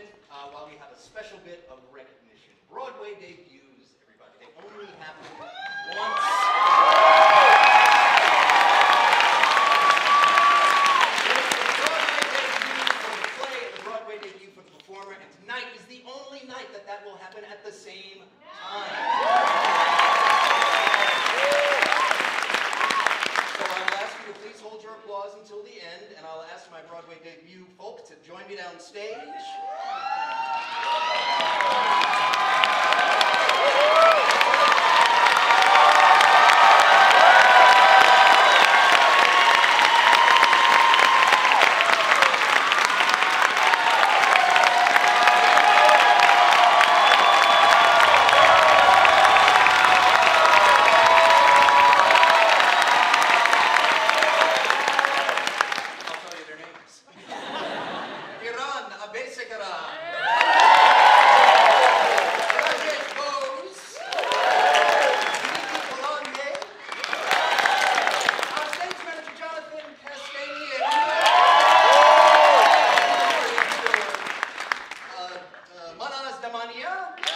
moment while we have a special bit of recognition. Broadway debuts, everybody. They only happen once. Tonight is the only night that that will happen at the same time. So I will ask you to please hold your applause until the end, and I'll ask my Broadway debut folk to join me down stage. Mania.